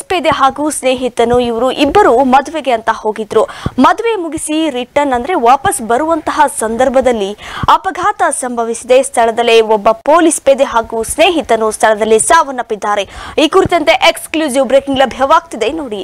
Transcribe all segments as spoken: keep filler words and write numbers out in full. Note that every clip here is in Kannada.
ಪೇದೆ ಹಾಗೂ ಸ್ನೇಹಿತನು ಇವರು ಇಬ್ಬರು ಮದುವೆಗೆ ಅಂತ ಹೋಗಿದ್ರು. ಮದುವೆ ಮುಗಿಸಿ ರಿಟರ್ನ್ ಅಂದ್ರೆ ವಾಪಸ್ ಬರುವಂತಹ ಸಂದರ್ಭದಲ್ಲಿ ಅಪಘಾತ ಸಂಭವಿಸಿದೆ. ಸ್ಥಳದಲ್ಲೇ ಒಬ್ಬ ಪೊಲೀಸ್ ಪೇದೆ ಹಾಗೂ ಸ್ನೇಹಿತನು ಸ್ಥಳದಲ್ಲಿ ಸಾವನ್ನಪ್ಪಿದ್ದಾರೆ. ಈ ಕುರಿತಂತೆ ಎಕ್ಸ್ಕ್ಲೂಸಿವ್ ಬ್ರೇಕಿಂಗ್ ಲಭ್ಯವಾಗ್ತಿದೆ ನೋಡಿ.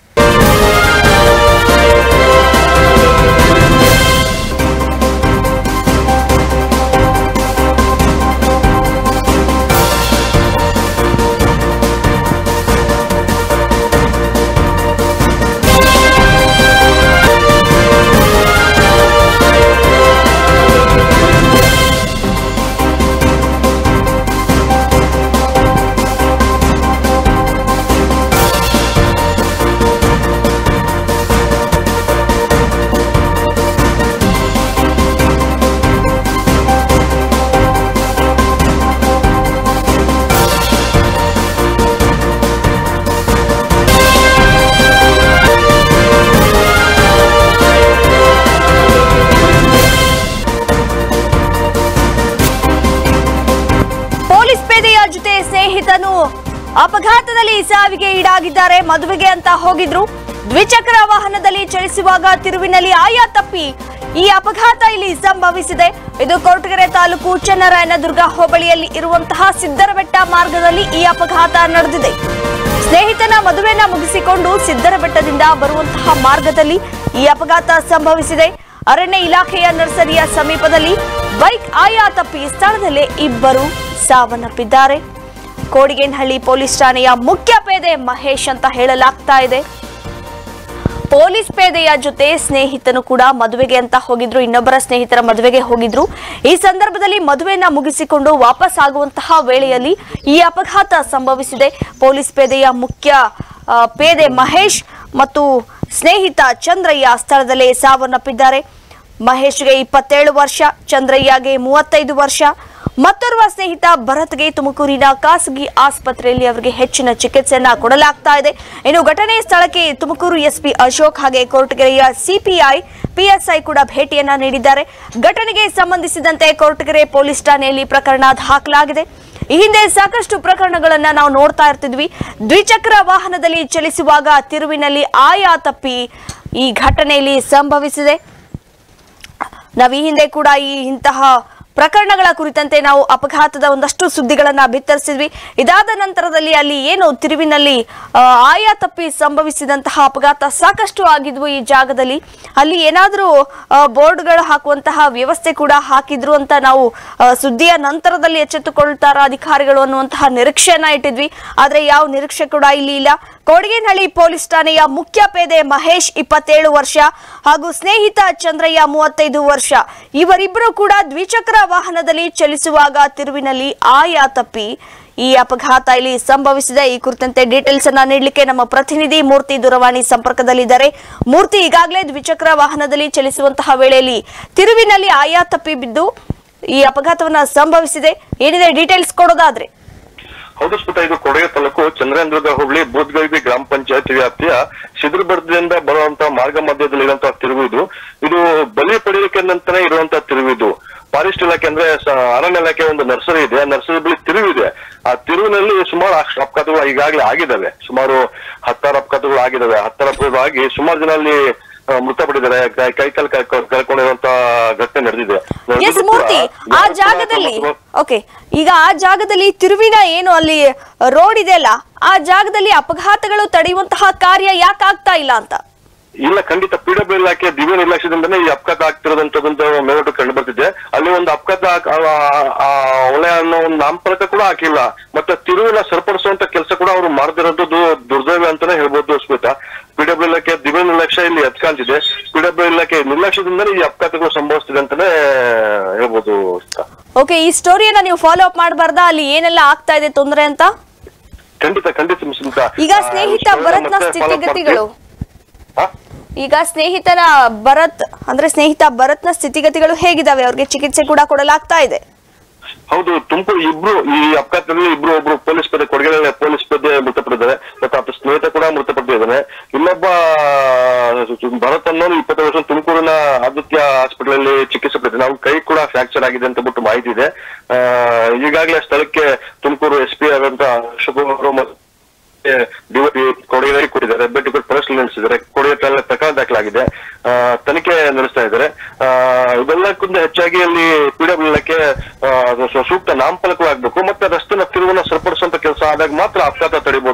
ಸ್ನೇಹಿತನು ಅಪಘಾತದಲ್ಲಿ ಸಾವಿಗೆ ಈಡಾಗಿದ್ದಾರೆ. ಮದುವೆಗೆ ಅಂತ ಹೋಗಿದ್ರು. ದ್ವಿಚಕ್ರ ವಾಹನದಲ್ಲಿ ಚಲಿಸುವಾಗ ತಿರುವಿನಲ್ಲಿ ಆಯಾ ತಪ್ಪಿ ಈ ಅಪಘಾತ ಇಲ್ಲಿ ಸಂಭವಿಸಿದೆ. ಇದು ಕೊರಟಗೆರೆ ತಾಲೂಕು ಚನ್ನರಾಯನದುರ್ಗ ಹೋಬಳಿಯಲ್ಲಿ ಇರುವಂತಹ ಸಿದ್ದರಬೆಟ್ಟ ಮಾರ್ಗದಲ್ಲಿ ಈ ಅಪಘಾತ ನಡೆದಿದೆ. ಸ್ನೇಹಿತನ ಮದುವೆನ ಮುಗಿಸಿಕೊಂಡು ಸಿದ್ದರಬೆಟ್ಟದಿಂದ ಬರುವಂತಹ ಮಾರ್ಗದಲ್ಲಿ ಈ ಅಪಘಾತ ಸಂಭವಿಸಿದೆ. ಅರಣ್ಯ ಇಲಾಖೆಯ ನರ್ಸರಿಯ ಸಮೀಪದಲ್ಲಿ ಬೈಕ್ ಆಯಾ ತಪ್ಪಿ ಸ್ಥಳದಲ್ಲೇ ಇಬ್ಬರು ಸಾವನ್ನಪ್ಪಿದ್ದಾರೆ. ಕೋಡಿಗೇನಹಳ್ಳಿ ಪೊಲೀಸ್ ಠಾಣೆಯ ಮುಖ್ಯ ಪೇದೆ ಮಹೇಶ್ ಅಂತ ಹೇಳಲಾಗ್ತಾ ಇದೆ. ಪೊಲೀಸ್ ಪೇದೆಯ ಜೊತೆ ಸ್ನೇಹಿತನು ಕೂಡ ಮದುವೆಗೆ ಅಂತ ಹೋಗಿದ್ರು. ಇನ್ನೊಬ್ಬರ ಸ್ನೇಹಿತರ ಮದುವೆಗೆ ಹೋಗಿದ್ರು. ಈ ಸಂದರ್ಭದಲ್ಲಿ ಮದುವೆಯನ್ನ ಮುಗಿಸಿಕೊಂಡು ವಾಪಸ್ ಆಗುವಂತಹ ವೇಳೆಯಲ್ಲಿ ಈ ಅಪಘಾತ ಸಂಭವಿಸಿದೆ. ಪೊಲೀಸ್ ಪೇದೆಯ ಮುಖ್ಯ ಪೇದೆ ಮಹೇಶ್ ಮತ್ತು ಸ್ನೇಹಿತ ಚಂದ್ರಯ್ಯ ಸ್ಥಳದಲ್ಲೇ ಸಾವನ್ನಪ್ಪಿದ್ದಾರೆ. ಮಹೇಶ್ಗೆ ಇಪ್ಪತ್ತೇಳು ವರ್ಷ, ಚಂದ್ರಯ್ಯಗೆ ಮೂವತ್ತೈದು ವರ್ಷ. ಮತ್ತೋರ್ವ ಸ್ನೇಹಿತ ಭರತ್ಗೆ ತುಮಕೂರಿನ ಖಾಸಗಿ ಆಸ್ಪತ್ರೆಯಲ್ಲಿ ಅವರಿಗೆ ಹೆಚ್ಚಿನ ಚಿಕಿತ್ಸೆಯನ್ನ ಕೊಡಲಾಗ್ತಾ ಇದೆ. ಇನ್ನು ಘಟನೆ ಸ್ಥಳಕ್ಕೆ ತುಮಕೂರು ಎಸ್ಪಿ ಅಶೋಕ್ ಹಾಗೆ ಕೊರಟಗೆರೆಯ ಸಿಪಿಐ ಪಿಎಸ್ಐ ಕೂಡ ಭೇಟಿಯನ್ನ ನೀಡಿದ್ದಾರೆ. ಘಟನೆಗೆ ಸಂಬಂಧಿಸಿದಂತೆ ಕೊರಟಗೆರೆ ಪೊಲೀಸ್ ಠಾಣೆಯಲ್ಲಿ ಪ್ರಕರಣ ದಾಖಲಾಗಿದೆ. ಈ ಹಿಂದೆ ಸಾಕಷ್ಟು ಪ್ರಕರಣಗಳನ್ನ ನಾವು ನೋಡ್ತಾ ಇರ್ತಿದ್ವಿ. ದ್ವಿಚಕ್ರ ವಾಹನದಲ್ಲಿ ಚಲಿಸುವಾಗ ತಿರುವಿನಲ್ಲಿ ಆಯಾ ತಪ್ಪಿ ಈ ಘಟನೆಯಲ್ಲಿ ಸಂಭವಿಸಿದೆ. ನಾವು ಈ ಹಿಂದೆ ಕೂಡ ಈ ಇಂತಹ ಪ್ರಕರಣಗಳ ಕುರಿತಂತೆ ನಾವು ಅಪಘಾತದ ಒಂದಷ್ಟು ಸುದ್ದಿಗಳನ್ನ ಬಿತ್ತರಿಸಿದ್ವಿ. ಇದಾದ ನಂತರದಲ್ಲಿ ಅಲ್ಲಿ ಏನು ತಿರುವಿನಲ್ಲಿ ಆಯಾ ತಪ್ಪಿ ಸಂಭವಿಸಿದಂತಹ ಅಪಘಾತ ಸಾಕಷ್ಟು ಆಗಿದ್ವು. ಈ ಜಾಗದಲ್ಲಿ ಅಲ್ಲಿ ಏನಾದರೂ ಬೋರ್ಡ್ಗಳು ಹಾಕುವಂತಹ ವ್ಯವಸ್ಥೆ ಕೂಡ ಹಾಕಿದ್ರು ಅಂತ ನಾವು ಸುದ್ದಿಯ ನಂತರದಲ್ಲಿ ಎಚ್ಚೆತ್ತುಕೊಳ್ತಾರ ಅಧಿಕಾರಿಗಳು ಅನ್ನುವಂತಹ ನಿರೀಕ್ಷೆಯನ್ನ ಇಟ್ಟಿದ್ವಿ. ಆದ್ರೆ ಯಾವ ನಿರೀಕ್ಷೆ ಕೂಡ ಇಲ್ಲಿ ಇಲ್ಲ. ಕೋಡಿಗೇನಹಳ್ಳಿ ಪೊಲೀಸ್ ಠಾಣೆಯ ಮುಖ್ಯ ಪೇದೆ ಮಹೇಶ್ ಇಪ್ಪತ್ತೇಳು ವರ್ಷ ಹಾಗೂ ಸ್ನೇಹಿತ ಚಂದ್ರಯ್ಯ ಮೂವತ್ತೈದು ವರ್ಷ ಇವರಿಬ್ಬರು ಕೂಡ ದ್ವಿಚಕ್ರ ವಾಹನದಲ್ಲಿ ಚಲಿಸುವಾಗ ತಿರುವಿನಲ್ಲಿ ಆಯಾ ತಪ್ಪಿ ಈ ಅಪಘಾತ ಇಲ್ಲಿ ಸಂಭವಿಸಿದೆ. ಈ ಕುರಿತಂತೆ ಡೀಟೇಲ್ಸ್ ಅನ್ನ ನೀಡಲಿಕ್ಕೆ ನಮ್ಮ ಪ್ರತಿನಿಧಿ ಮೂರ್ತಿ ದೂರವಾಣಿ ಸಂಪರ್ಕದಲ್ಲಿದ್ದಾರೆ. ಮೂರ್ತಿ, ಈಗಾಗಲೇ ದ್ವಿಚಕ್ರ ವಾಹನದಲ್ಲಿ ಚಲಿಸುವಂತಹ ವೇಳೆಯಲ್ಲಿ ತಿರುವಿನಲ್ಲಿ ಆಯಾ ತಪ್ಪಿ ಬಿದ್ದು ಈ ಅಪಘಾತವನ್ನ ಸಂಭವಿಸಿದೆ. ಏನಿದೆ ಡೀಟೇಲ್ಸ್ ಕೊಡೋದಾದ್ರೆ? ಹೌದು ಸ್ಫುಟ, ಇದು ಕೊಡಗೆ ತಾಲೂಕು ಚಂದ್ರನದುರ್ಗ ಹೋಬಳಿ ಬೂದ್ಗೈಬಿ ಗ್ರಾಮ ಪಂಚಾಯತ್ ವ್ಯಾಪ್ತಿಯ ಸಿದ್ರಬೆಟ್ಟದಿಂದ ಬರುವಂತಹ ಮಾರ್ಗ ಮಧ್ಯದಲ್ಲಿ ಇರುವಂತಹ ತಿರುವು ಇದು. ಇದು ಬಲಿ ಪಡೆಯಲಿಕ್ಕೆ ಅಂತಾನೆ ಇರುವಂತಹ ತಿರುವು ಇದು. ಫಾರೆಸ್ಟ್ ಇಲಾಖೆ ಅಂದ್ರೆ ಅರಣ್ಯ ಇಲಾಖೆ ಒಂದು ನರ್ಸರಿ ಇದೆ. ಆ ನರ್ಸರಿ ಬಳಿ ತಿರುವಿದೆ. ಆ ತಿರುವಿನಲ್ಲಿ ಸುಮಾರು ಅಪಘಾತಗಳು ಈಗಾಗಲೇ ಆಗಿದ್ದಾವೆ. ಸುಮಾರು ಹತ್ತಾರು ಅಪಘಾತಗಳು ಆಗಿದ್ದಾವೆ. ಹತ್ತಾರು ಅಪಘಾತ ಆಗಿ ಸುಮಾರು ಜನ ಅಲ್ಲಿ ಮೃತಪಟ್ಟಿದ್ದಾರೆ. ಕೈ ಕಾಲು ಕಳ್ಕೊಂಡಿರುವಂತ ಘಟನೆ ನಡೆದಿದೆ. ಮೂರ್ತಿ, ಆ ಜಾಗದಲ್ಲಿ ಓಕೆ ಈಗ ಆ ಜಾಗದಲ್ಲಿ ತಿರುವಿನ ಏನು ಅಲ್ಲಿ ರೋಡ್ ಇದೆಯಲ್ಲ, ಆ ಜಾಗದಲ್ಲಿ ಅಪಘಾತಗಳು ತಡೆಯುವಂತಹ ಕಾರ್ಯ ಯಾಕೆ ಆಗ್ತಾ ಇಲ್ಲ ಅಂತ? ಇಲ್ಲ, ಖಂಡಿತ ಪಿಡಬ್ಲ್ಯೂ ಇಲಾಖೆ ದಿವ್ಯ ನಿರ್ಲಕ್ಷ್ಯದಿಂದನೇ ಈ ಅಪಘಾತ ಆಗ್ತಿರೋದಂತಕ್ಕಂಥ ಮೇಲ್ನೋಟ ಕಂಡು ಬರ್ತಿದೆ. ಅಲ್ಲಿ ಒಂದು ಅಪಘಾತ ಒಳ್ಳೆ ಅನ್ನೋ ಒಂದು ನಾಮಫಲಕ ಕೂಡ ಹಾಕಿಲ್ಲ. ಮತ್ತೆ ತಿರುವಿನ ಸರಿಪಡಿಸುವಂತ ಕೆಲಸ ಕೂಡ ಅವರು ಮಾಡದಿರೋದು ದುರ್ದೈವ ಅಂತಾನೆ ಹೇಳ್ಬೋದು ಸ್ಮಿತಾ. ಪಿಡಬ್ಲ್ಯೂ ಇಲಾಖೆ ದಿವ್ಯ ನಿರ್ಲಕ್ಷ್ಯ ಇಲ್ಲಿ ಎತ್ಕಾಂತಿದೆ. ಪಿಡಬ್ಲ್ಯೂ ಇಲಾಖೆ ನಿರ್ಲಕ್ಷ್ಯದಿಂದಲೇ ಈ ಅಪಘಾತಗಳು ಸಂಭವಿಸ್ತಿದೆ ಅಂತಾನೆ ಹೇಳ್ಬೋದು. ಓಕೆ, ಈ ಸ್ಟೋರಿಯನ್ನ ನೀವು ಫಾಲೋ ಅಪ್ ಮಾಡಬಾರ್ದಾ? ಅಲ್ಲಿ ಏನೆಲ್ಲ ಆಗ್ತಾ ಇದೆ ತೊಂದರೆ ಅಂತ? ಖಂಡಿತ ಖಂಡಿತ ಸ್ಮಿತಾ. ಈಗ ಸ್ನೇಹಿತ ಭರತ್ನ ಸ್ಥಿತಿಗತಿಗಳು ಈಗ ಸ್ನೇಹಿತನ ಭರತ್ ಅಂದ್ರೆ ಸ್ನೇಹಿತ ಭರತ್ನ ಸ್ಥಿತಿಗತಿಗಳು ಹೇಗಿದಾವೆ? ಅವ್ರಿಗೆ ಚಿಕಿತ್ಸೆ ಕೂಡ ಕೊಡಲಾಗ್ತಾ ಇದೆ. ಹೌದು, ತುಮಕೂರು ಇಬ್ರು ಈ ಅಪಘಾತದಲ್ಲಿ ಇಬ್ರು ಒಬ್ರು ಪೊಲೀಸ್ ಪೇದೆ ಕೊಡಗೆರೆ ಪೊಲೀಸ್ ಪೇದೆ ಮೃತಪಟ್ಟಿದ್ದಾರೆ. ಮತ್ತೆ ಆತ ಸ್ನೇಹಿತ ಕೂಡ ಮೃತಪಟ್ಟಿದ್ದಾನೆ. ಇನ್ನೊಬ್ಬ ಭರತ್ ಅನ್ನೋರು ಇಪ್ಪತ್ತು ವರ್ಷ ತುಮಕೂರಿನ ಆದಿತ್ಯ ಹಾಸ್ಪಿಟಲ್ ಅಲ್ಲಿ ಚಿಕಿತ್ಸೆ ಪಡೆದಿದ್ದಾನೆ. ಅವ್ನ ಕೈ ಕೂಡ ಫ್ರಾಕ್ಚರ್ ಆಗಿದೆ ಅಂತ ಬಿಟ್ಟು ಮಾಹಿತಿ ಇದೆ. ಆ ಈಗಾಗಲೇ ಸ್ಥಳಕ್ಕೆ ತುಮಕೂರು ಎಸ್ ಪಿ ಆದಂತ ಅಶೋಕ್ ಅವರು DYP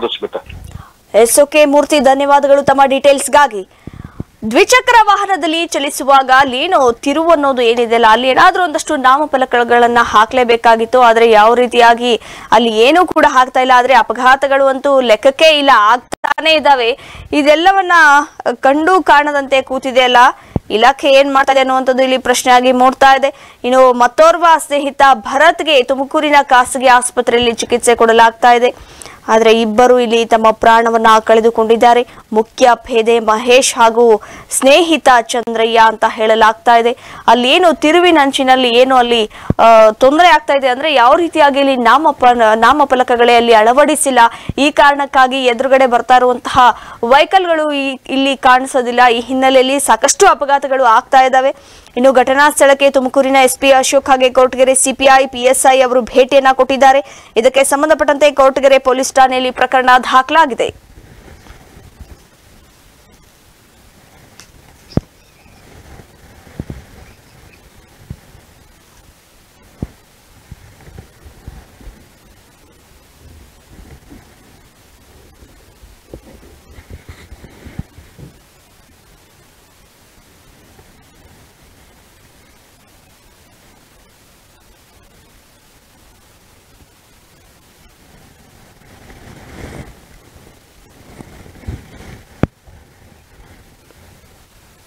Smita. S OK Murthy, ಧನ್ಯವಾದಗಳು ತಮ್ಮ ಡೀಟೇಲ್ಸ್ಗಾಗಿ. ದ್ವಿಚಕ್ರ ವಾಹನದಲ್ಲಿ ಚಲಿಸುವಾಗ ಅಲ್ಲಿ ಏನು ತಿರುವು ಅನ್ನೋದು ಏನಿದೆ ಅಲ್ಲ, ಅಲ್ಲಿ ಏನಾದ್ರೂ ಒಂದಷ್ಟು ನಾಮಫಲಕಗಳನ್ನ ಹಾಕ್ಲೇಬೇಕಾಗಿತ್ತು. ಆದ್ರೆ ಯಾವ ರೀತಿಯಾಗಿ ಅಲ್ಲಿ ಏನೂ ಕೂಡ ಹಾಕ್ತಾ ಇಲ್ಲ. ಆದ್ರೆ ಅಪಘಾತಗಳು ಅಂತೂ ಲೆಕ್ಕಕ್ಕೆ ಇಲ್ಲ, ಆಗ್ತಾನೆ ಇದಾವೆ. ಇದೆಲ್ಲವನ್ನ ಕಂಡು ಕಾಣದಂತೆ ಕೂತಿದೆ ಅಲ್ಲ, ಇಲಾಖೆ ಏನ್ ಮಾಡ್ತಾ ಇದೆ ಅನ್ನುವಂಥದ್ದು ಇಲ್ಲಿ ಪ್ರಶ್ನೆಯಾಗಿ ಮೂಡ್ತಾ ಇದೆ. ಇನ್ನು ಮತ್ತೋರ್ವ ಸ್ನೇಹಿತ ಭರತ್ಗೆ ತುಮಕೂರಿನ ಖಾಸಗಿ ಆಸ್ಪತ್ರೆಯಲ್ಲಿ ಚಿಕಿತ್ಸೆ ಕೊಡಲಾಗ್ತಾ ಇದೆ. ಆದರೆ ಇಬ್ಬರು ಇಲ್ಲಿ ತಮ್ಮ ಪ್ರಾಣವನ್ನ ಕಳೆದುಕೊಂಡಿದ್ದಾರೆ. ಮುಖ್ಯ ಪೇದೆ ಮಹೇಶ್ ಹಾಗೂ ಸ್ನೇಹಿತ ಚಂದ್ರಯ್ಯ ಅಂತ ಹೇಳಲಾಗ್ತಾ ಇದೆ. ಅಲ್ಲಿ ಏನು ತಿರುವಿನಂಚಿನಲ್ಲಿ ಏನು ಅಲ್ಲಿ ತೊಂದರೆ ಆಗ್ತಾ ಇದೆ ಅಂದ್ರೆ ಯಾವ ರೀತಿಯಾಗಿ ಇಲ್ಲಿ ನಾಮಪ ನಾಮಫಲಕಗಳೇ ಅಲ್ಲಿ ಅಳವಡಿಸಿಲ್ಲ. ಈ ಕಾರಣಕ್ಕಾಗಿ ಎದುರುಗಡೆ ಬರ್ತಾ ಇರುವಂತಹ ವೆಹಿಕಲ್ಗಳು ಇಲ್ಲಿ ಕಾಣಿಸೋದಿಲ್ಲ. ಈ ಹಿನ್ನೆಲೆಯಲ್ಲಿ ಸಾಕಷ್ಟು ಅಪಘಾತಗಳು ಆಗ್ತಾ ಇದ್ದಾವೆ. ಇನ್ನು ಘಟನಾ ಸ್ಥಳಕ್ಕೆ ತುಮಕೂರಿನ ಎಸ್ಪಿ ಅಶೋಕ್ ಹಾಗೆ ಕೊರಟಗೆರೆ ಸಿಪಿಐ ಪಿಎಸ್ಐ ಅವರು ಭೇಟಿಯನ್ನ ಕೊಟ್ಟಿದ್ದಾರೆ. ಇದಕ್ಕೆ ಸಂಬಂಧಪಟ್ಟಂತೆ ಕೊರಟಗೆರೆ ಪೊಲೀಸ್ ಠಾಣೆಯಲ್ಲಿ ಪ್ರಕರಣ ದಾಖಲಾಗಿದೆ.